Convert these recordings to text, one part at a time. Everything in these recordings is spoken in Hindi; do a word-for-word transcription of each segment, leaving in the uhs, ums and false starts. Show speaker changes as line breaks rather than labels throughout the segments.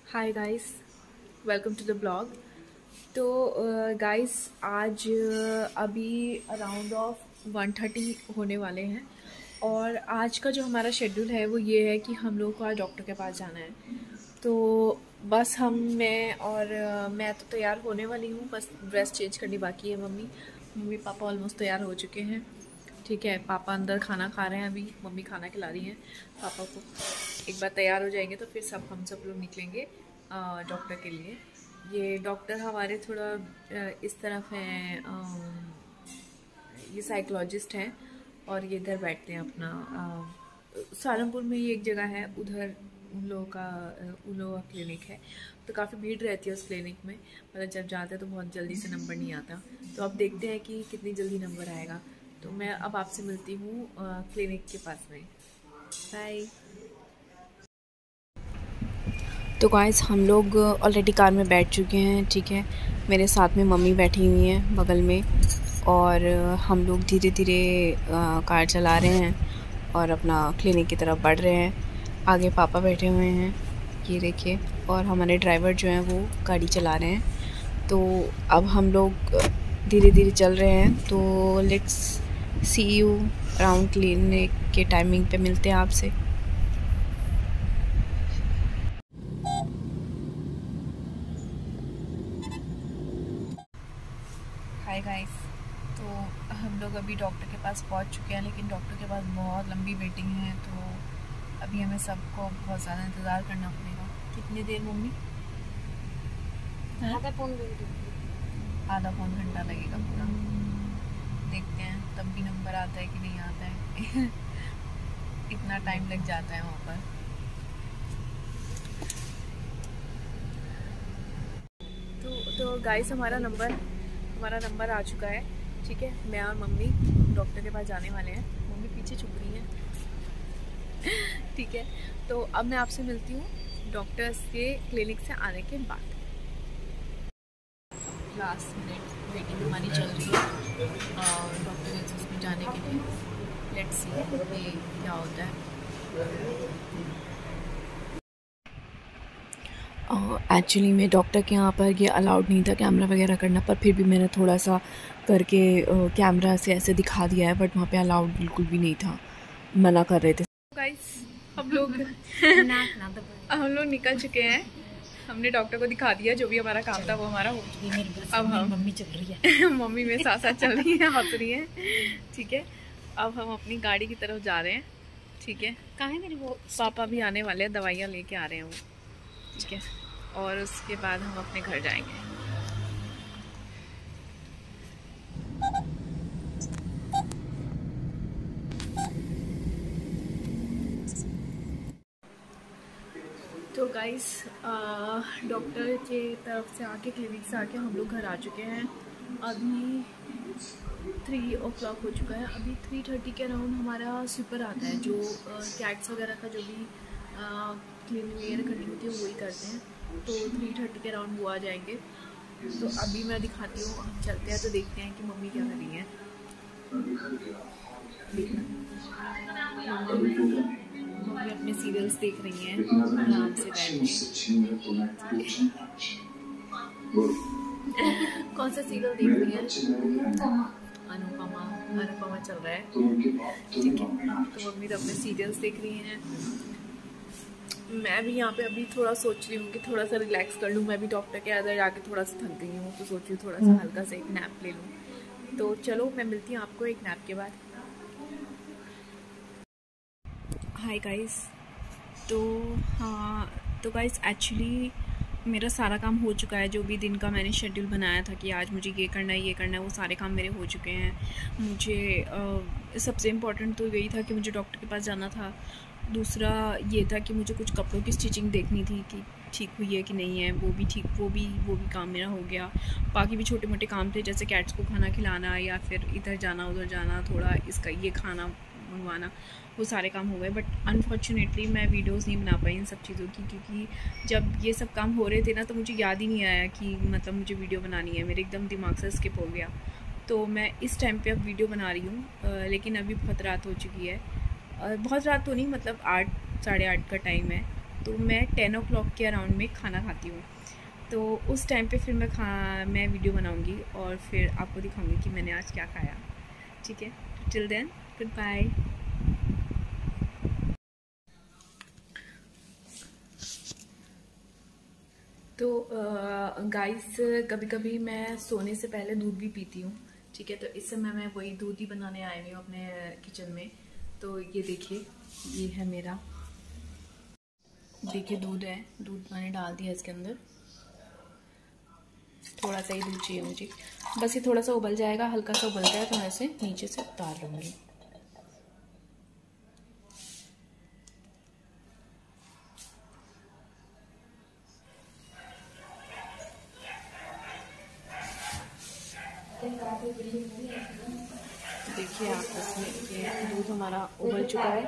Hi guys, welcome to the blog. तो गाइस uh, आज uh, अभी अराउंड ऑफ वन थर्टी होने वाले हैं और आज का जो हमारा शेड्यूल है वो ये है कि हम लोग को आज डॉक्टर के पास जाना है। तो बस हम मैं और uh, मैं तो तैयार होने वाली हूँ, बस ड्रेस चेंज करनी बाकी है। मम्मी मम्मी पापा ऑलमोस्ट तैयार हो चुके हैं। ठीक है, पापा अंदर खाना खा रहे हैं, अभी मम्मी खाना खिला रही हैं पापा को। एक बार तैयार हो जाएंगे तो फिर सब हम सब लोग निकलेंगे डॉक्टर के लिए। ये डॉक्टर हमारे थोड़ा इस तरफ हैं, ये साइकोलॉजिस्ट हैं और ये इधर बैठते हैं अपना सहारनपुर में ही एक जगह है, उधर उन लोगों का उन लोगों का क्लिनिक है। तो काफ़ी भीड़ रहती है उस क्लिनिक में, मतलब जब जाते हैं तो बहुत जल्दी से नंबर नहीं आता। तो अब देखते हैं कि कितनी जल्दी नंबर आएगा। तो मैं अब आपसे मिलती हूँ क्लिनिक के पास में। बाय। तो गाइस हम लोग ऑलरेडी कार में बैठ चुके हैं। ठीक है, मेरे साथ में मम्मी बैठी हुई हैं बगल में और हम लोग धीरे धीरे कार चला रहे हैं और अपना क्लिनिक की तरफ बढ़ रहे हैं। आगे पापा बैठे हुए हैं, ये देखिए, और हमारे ड्राइवर जो हैं वो गाड़ी चला रहे हैं। तो अब हम लोग धीरे धीरे चल रहे हैं। तो let's see you around clinic के टाइमिंग पे मिलते हैं आपसे। हाय गाइस, तो हम लोग अभी डॉक्टर के पास पहुंच चुके हैं, लेकिन डॉक्टर के पास बहुत लंबी वेटिंग है। तो अभी हमें सबको बहुत ज़्यादा इंतज़ार करना पड़ेगा। कितनी देर मम्मी? आधा पौन घंटा आधा पौन घंटा लगेगा पूरा। देखते हैं तब भी नंबर आता है कि नहीं आता है। इतना टाइम लग जाता है वहाँ पर। तो तो गाइस हमारा नंबर हमारा नंबर आ चुका है। ठीक है, मैं और मम्मी डॉक्टर के पास जाने वाले हैं। मम्मी पीछे छुप रही हैं। ठीक है, तो अब मैं आपसे मिलती हूँ डॉक्टर्स के क्लिनिक से आने के बाद। लास्ट मिनट वेटिंग हमारी चल रही है और डॉक्टर के ऑफिस में जाने के लिए। लेट्स सी ये क्या होता है। एक्चुअली में डॉक्टर के यहाँ पर ये अलाउड नहीं था कैमरा वगैरह करना, पर फिर भी मैंने थोड़ा सा करके कैमरा से ऐसे दिखा दिया है, बट वहाँ पे अलाउड बिल्कुल भी नहीं था, मना कर रहे थे। गाइस हम लोग हम लोग निकल चुके हैं। हमने डॉक्टर को दिखा दिया, जो भी हमारा काम था वो हमारा हो चुका। अब हम मम्मी चल रही है। मम्मी मेरे साथ साथ चल रही है, हंस रही है। ठीक है, अब हम अपनी गाड़ी की तरफ जा रहे हैं। ठीक है, कहाँ है मेरी वो पापा भी आने वाले हैं, दवाइयाँ लेके आ रहे हैं वो। ठीक है, और उसके बाद हम अपने घर जाएंगे। तो गाइस डॉक्टर के तरफ से आके क्लिनिक से आके हम लोग घर आ चुके हैं। अभी थ्री ओ क्लॉक हो चुका है। अभी थ्री थर्टी के अराउंड हमारा स्वीपर आता है, जो कैट्स वगैरह का जो भी क्लीनिंग वगैरह करनी होती है वही करते हैं। तो थ्री थर्टी के अराउंड वो आ जाएंगे। तो अभी मैं दिखाती हूँ, हम चलते हैं तो देखते हैं कि मम्मी क्या कर रही हैं। मम्मी अपने सीरियल्स देख रही हैं आराम से बैठ के। कौन सा सीरियल देख रही है? अनुपमा अनुपमा चल रहा है। ठीक है, तो मम्मी तो अपने सीरियल्स देख रही हैं। मैं भी यहाँ पे अभी थोड़ा सोच रही हूँ कि थोड़ा सा रिलैक्स कर लूँ। मैं भी डॉक्टर के अंदर जाके थोड़ा सा थक गई हूँ, तो सोच रही हूँ थोड़ा सा हल्का सा एक नैप ले लूँ। तो चलो मैं मिलती हूँ आपको एक नैप के बाद। हाय गाइस, तो हाँ तो गाइस एक्चुअली मेरा सारा काम हो चुका है। जो भी दिन का मैंने शेड्यूल बनाया था कि आज मुझे ये करना है ये करना है, वो सारे काम मेरे हो चुके हैं। मुझे आ, सबसे इम्पोर्टेंट तो यही था कि मुझे डॉक्टर के पास जाना था। दूसरा ये था कि मुझे कुछ कपड़ों की स्टिचिंग देखनी थी कि ठीक हुई है कि नहीं है, वो भी ठीक वो भी वो भी काम मेरा हो गया। बाकी भी छोटे मोटे काम थे, जैसे कैट्स को खाना खिलाना या फिर इधर जाना उधर जाना, थोड़ा इसका ये खाना मंगवाना, वो सारे काम हो गए। बट अनफॉर्चुनेटली मैं वीडियोस नहीं बना पाई इन सब चीज़ों की, क्योंकि जब ये सब काम हो रहे थे ना तो मुझे याद ही नहीं आया कि मतलब मुझे वीडियो बनानी है। मेरे एकदम दिमाग से स्किप हो गया। तो मैं इस टाइम पे अब वीडियो बना रही हूँ, लेकिन अभी बहुत रात हो चुकी है। बहुत रात तो नहीं, मतलब आठ साढ़े आठ का टाइम है। तो मैं टेन ओ क्लॉक के अराउंड में खाना खाती हूँ। तो उस टाइम पे फिर मैं खा मैं वीडियो बनाऊँगी और फिर आपको दिखाऊँगी कि मैंने आज क्या खाया। ठीक है, टिल देन गुड बाय। तो गाइस कभी कभी मैं सोने से पहले दूध भी पीती हूँ। ठीक है, तो इस समय मैं वही दूध ही बनाने आई हुई हूँ अपने किचन में। तो ये देखिए, ये है मेरा, देखिए दूध है, दूध मैंने डाल दिया इसके अंदर। थोड़ा सा ही दूध चाहिए मुझे, बस ये थोड़ा सा उबल जाएगा, हल्का सा उबल जाए तो मैं इसे नीचे से उतार लूँगी। देखिए आप इसमें ये दूध हमारा उबल चुका है।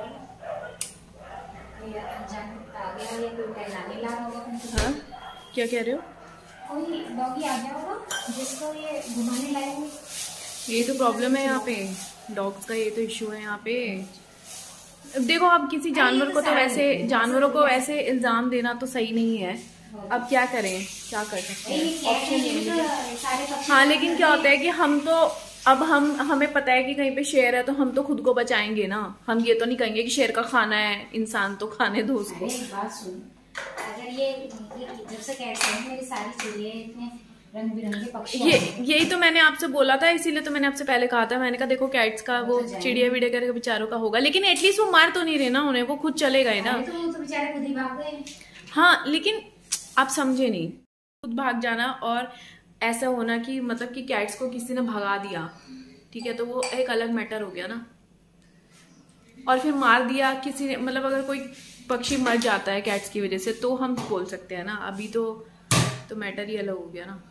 हाँ, क्या कह रहे हो?
कोई डॉगी आ गया होगा जिसको ये घुमाने लायक।
ये तो प्रॉब्लम है यहाँ पे, डॉग्स का ये तो इश्यू है यहाँ पे। देखो, अब किसी जानवर को तो वैसे जानवरों को वैसे इल्जाम देना तो सही नहीं है। अब क्या करें, क्या कर सकते हैं, ऑप्शन नहीं है। हाँ, लेकिन क्या होता है कि हम तो अब हम हमें पता है कि कहीं पे शेर है तो हम तो खुद को बचाएंगे ना। हम ये तो नहीं कहेंगे कि शेर का खाना है, इंसान तो खाने दो उसको।
बात सुन, अगर ये इधर से कहते हैं मेरी सारी चिड़िया इतने रंग बिरंगे पक्षी, ये
यही तो मैंने आपसे बोला था, इसीलिए तो मैंने आपसे पहले कहा था। मैंने कहा देखो कैट्स का वो चिड़िया विड़िया करके बेचारों का होगा, लेकिन एटलीस्ट वो मार तो नहीं रहे ना उन्हें, वो खुद चले गए ना।
तो वो तो बेचारे खुद ही भाग गए।
हाँ, लेकिन आप समझे नहीं, खुद भाग जाना और ऐसा होना कि मतलब कि कैट्स को किसी ने भगा दिया, ठीक है, तो वो एक अलग मैटर हो गया ना। और फिर मार दिया किसी ने, मतलब अगर कोई पक्षी मर जाता है कैट्स की वजह से तो हम बोल सकते हैं ना, अभी तो तो मैटर ही अलग हो गया ना।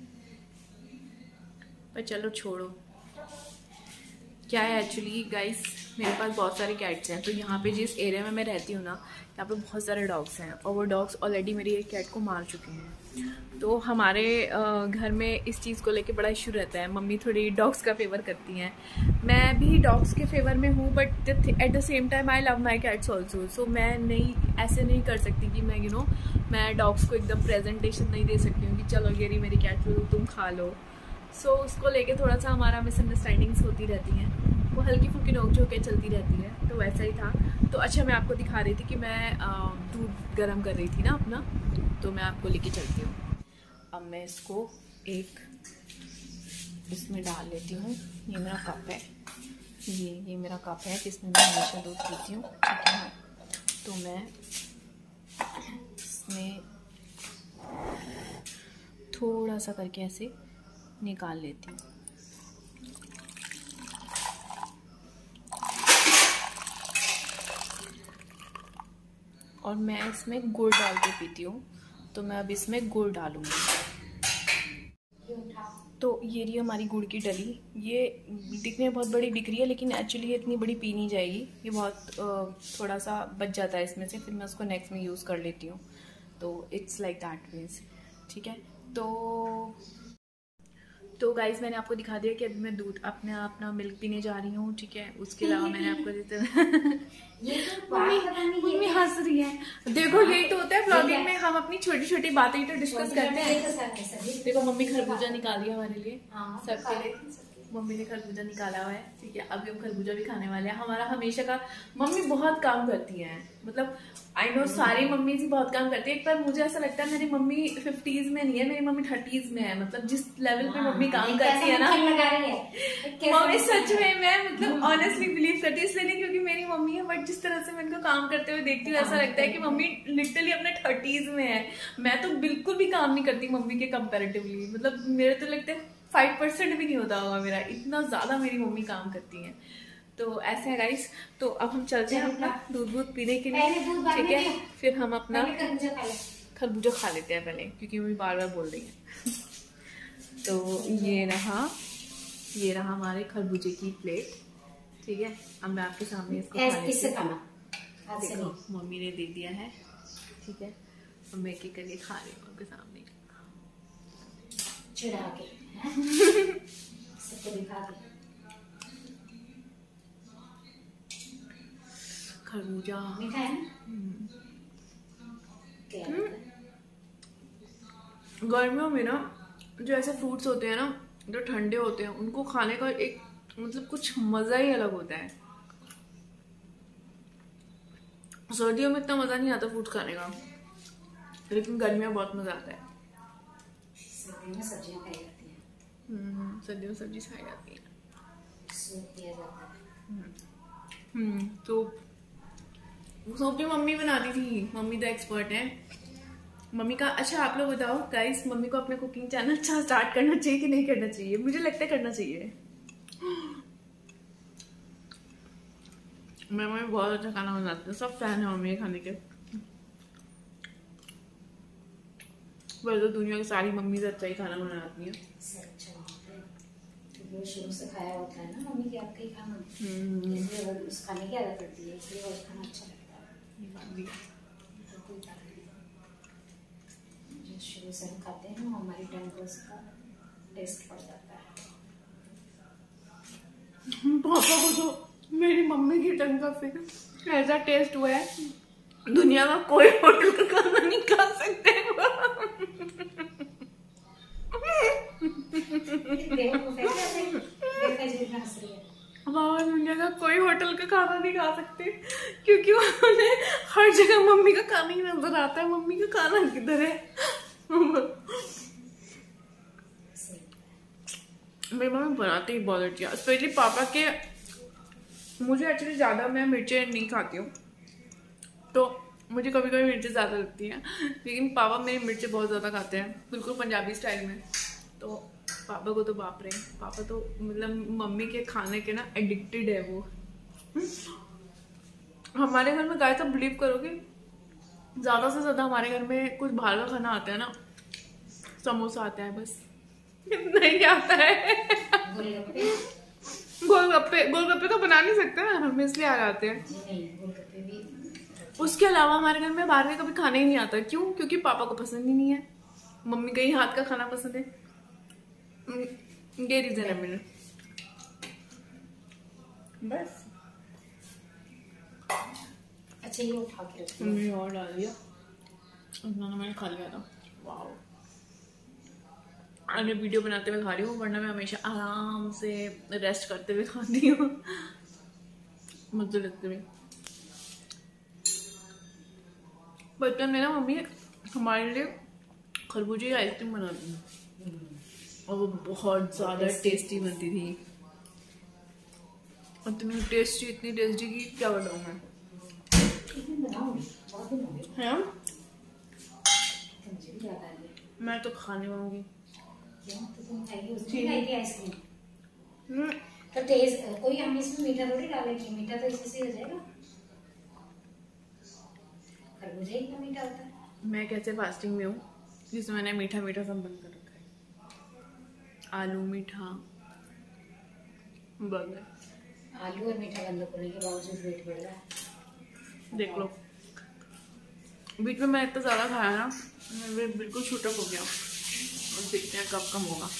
पर चलो छोड़ो, क्या है एक्चुअली गाइस, मेरे पास बहुत सारे कैट्स हैं। तो यहाँ पे जिस एरिया में मैं रहती हूँ ना, यहाँ पे बहुत सारे डॉग्स हैं और वो डॉग्स ऑलरेडी मेरी एक कैट को मार चुके हैं। तो हमारे घर में इस चीज़ को लेके बड़ा इशू रहता है। मम्मी थोड़ी डॉग्स का फेवर करती हैं, मैं भी डॉग्स के फेवर में हूँ, but at the same time I love my cats also. So मैं नहीं ऐसे नहीं कर सकती कि मैं यू you नो know, मैं डॉग्स को एकदम प्रेजेंटेशन नहीं दे सकती हूँ कि चलो ये रही मेरी कैट, तुम खा लो। सो so, उसको लेके थोड़ा सा हमारा मिसअंडरस्टैंडिंग्स होती रहती हैं, वो हल्की फुल्की नोक झोंक के चलती रहती है। तो वैसा ही था। तो अच्छा, मैं आपको दिखा रही थी कि मैं दूध गर्म कर रही थी ना अपना, तो मैं आपको लेके चलती हूँ। अब मैं इसको एक इसमें डाल लेती हूँ। ये मेरा कप है, ये ये मेरा कप है जिसमें मैं हमेशा दूध पीती हूँ, ठीक है। तो मैं इसमें थोड़ा सा करके ऐसे निकाल लेती हूँ। और मैं इसमें गुड़ डाल के पीती हूँ, तो मैं अब इसमें गुड़ डालूंगी। तो ये रही हमारी गुड़ की डली। ये दिखने में बहुत बड़ी दिख रही है, लेकिन एक्चुअली ये इतनी बड़ी पी नहीं जाएगी, ये बहुत थोड़ा सा बच जाता है इसमें से, फिर मैं उसको नेक्स्ट में यूज़ कर लेती हूँ। तो इट्स लाइक दैट मीन्स, ठीक है। तो तो गाइस मैंने आपको दिखा दिया कि अभी मैं दूध अपने अपना मिल्क पीने जा रही हूँ, ठीक है। उसके अलावा मैंने आपको ये तो मम्मी हंस रही है। देखो यही तो होता है ब्लॉगिंग में, हम अपनी छोटी छोटी बातें तो डिस्कस करते हैं। देखो मम्मी खरबूजा निकाली है हमारे लिए, सबके लिए मम्मी ने खरबूजा निकाला हुआ है, ठीक है। अभी हम खरबूजा भी खाने वाले हैं। हमारा हमेशा का, मम्मी बहुत काम करती हैं, मतलब आई नो सारी मम्मी जी बहुत काम करती है, पर मुझे ऐसा लगता है मेरी मम्मी फिफ्टीज में नहीं है, मेरी मम्मी थर्टीज में है। मतलब जिस लेवल पे मम्मी काम करती है ना, मम्मी सच में मैं मतलब ऑनेस्टली बिलीव करती है, इसलिए नहीं क्योंकि मेरी मम्मी है, बट जिस तरह से मैं इनको काम करते हुए देखती हूँ ऐसा लगता है कि मम्मी लिटरली अपने थर्टीज में है। मैं तो बिल्कुल भी काम नहीं करती मम्मी के कंपेरेटिवली, मतलब मेरे तो लगता है फाइव परसेंट भी नहीं होता होगा मेरा, इतना ज्यादा मेरी मम्मी काम करती हैं। तो ऐसे है गाइस। तो अब हम चलते हैं अपना दूध दूध पीने के लिए, ठीक है। फिर हम अपना खरबूजा खा लेते हैं पहले, क्योंकि मम्मी बार बार बोल रही है। तो ये रहा ये रहा हमारे खरबूजे की प्लेट, ठीक है। अब मैं आपके सामने इसको खा लेती हूँ। देखो मम्मी ने दे दिया है, ठीक है। अब मैं एक एक करके खा रही हूँ आपके सामने
चढ़ा के सबको दिखा के।
खरबूजा
मीठा है
गर्मियों में ना जो ऐसे फ्रूट्स होते हैं ना जो ठंडे होते हैं उनको खाने का एक मतलब कुछ मजा ही अलग होता है। सर्दियों में इतना मजा नहीं आता फ्रूट्स खाने का, लेकिन गर्मियों में बहुत मजा आता है।
सर्दियों में सब्जियां खाई जाती हैं।
हम्म सर्दियों में सब्जी खाई जाती है,
सूप पिया जाता है।
हम्म तो सूप भी मम्मी बनाती थी, मम्मी तो एक्सपर्ट है मम्मी का। अच्छा आप लोग बताओ गाइस, मम्मी को अपने कुकिंग चैनल अच्छा स्टार्ट करना चाहिए कि नहीं करना चाहिए? मुझे लगता है करना चाहिए। मैं मम्मी बहुत अच्छा खाना बनाती हूँ, सब फैन है मम्मी के खाने के। वैसे तो दुनिया की सारी मम्मी से अच्छा ही खाना बनाती है।
वो शुरू से खाया होता है ना मम्मी के हाथ का ही खाना, इसलिए वो उस खाने की आदत पड़ती है, इसलिए वो खाना अच्छा लगता है। ये बात भी जो शुरू से हम खाते हैं हमारी टंग को उसका टेस्ट पड़ जाता है।
पापा को तो मेरी मम्मी की टंग का फिर ऐसा टेस्ट हुआ है, दुनिया का कोई होटल का खाना नहीं खा सकते। बाबा दुनिया का कोई होटल का खाना नहीं खा सकते, क्योंकि उन्हें हर जगह मम्मी का खाना ही नजर आता है। मम्मी का खाना किधर है? मेरी मम्मी बनाती ही बहुत अच्छी है, स्पेशली पापा के। मुझे एक्चुअली ज़्यादा मैं मिर्चें नहीं खाती हूँ, तो मुझे कभी कभी मिर्चें ज़्यादा लगती हैं, लेकिन पापा मेरी मिर्चें बहुत ज़्यादा खाते हैं, बिल्कुल पंजाबी स्टाइल में। तो पापा को तो बाप रे, पापा तो मतलब मम्मी के खाने के ना एडिक्टेड है वो। हमारे घर में गाय तो बिलीव करोगे, ज़्यादा से ज़्यादा हमारे घर में कुछ बाहर का खाना आता है ना, समोसा आता है बस, नहीं आता है। गोलगप्पे गोलगप्पे तो बना नहीं सकते ना हम, इसलिए आ जाते हैं। उसके अलावा हमारे घर में बाहर का कभी खाना ही नहीं आता। क्यों? क्योंकि पापा को पसंद ही नहीं है, मम्मी का ही हाथ का खाना पसंद है। ये रीजन है मेरा बस।
अच्छा ये उठा के रखिए
और डाल दिया, उन्होंने मैंने खा लिया था। वाह, अगर वीडियो बनाते हुए खा रही हूँ, वरना मैं हमेशा आराम से रेस्ट करते हुए खाती हूँ, मजे लेते हुए। बचपन में ना मम्मी हमारे लिए खरबूजे की आइसक्रीम बनाती थी, और वो बहुत ज़्यादा टेस्टी बनती थी। इतनी टेस्टी इतनी टेस्टी की क्या बताऊँ मैं। है मैं तो खाने वाऊंगी।
तो तेज कोई हम इसमें मीठा थोड़ी डालेंगे, मीठा तो इसी से हो जाएगा। खरबूजा इतना मीठा होता है।
मैं कैसे फास्टिंग में हूँ जिसमें मैंने मीठा मीठा सब बंद कर रखा है। आलू मीठा बंद है,
आलू और मीठा बंद करने के बावजूद वेट बढ़ रहा है।
देख लो, बीच में मैं इतना ज़्यादा खाया ना, मैं बिल्कुल छूटक हो गया। और देखते हैं कब कम होगा।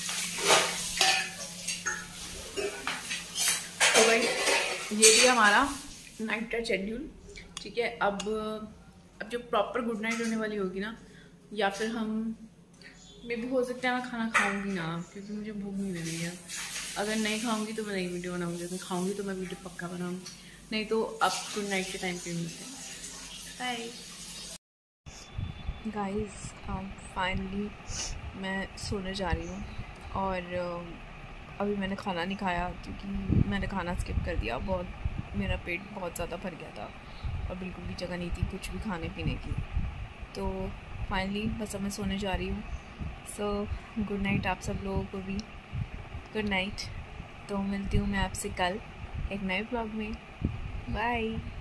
तो भाई ये भी हमारा नाइट का शेड्यूल, ठीक है। अब अब जो प्रॉपर गुड नाइट होने वाली होगी ना, या फिर हम मे भी हो सकता है मैं खाना खाऊंगी ना, क्योंकि मुझे भूख नहीं लग रही है। अगर नहीं खाऊंगी तो मैं नहीं वीडियो बनाऊंगी, अगर खाऊंगी तो मैं वीडियो पक्का बनाऊंगी, नहीं तो अब गुड नाइट के टाइम पे मिलते हैं। बाय गाइस, फाइनली मैं सोने जा रही हूँ, और uh, अभी मैंने खाना नहीं खाया क्योंकि मैंने खाना स्किप कर दिया। बहुत मेरा पेट बहुत ज़्यादा भर गया था और बिल्कुल भी जगह नहीं थी कुछ भी खाने पीने की। तो फाइनली बस अब मैं सोने जा रही हूँ। सो गुड नाइट आप सब लोगों को भी, गुड नाइट। तो मिलती हूँ मैं आपसे कल एक नए ब्लॉग में। बाय।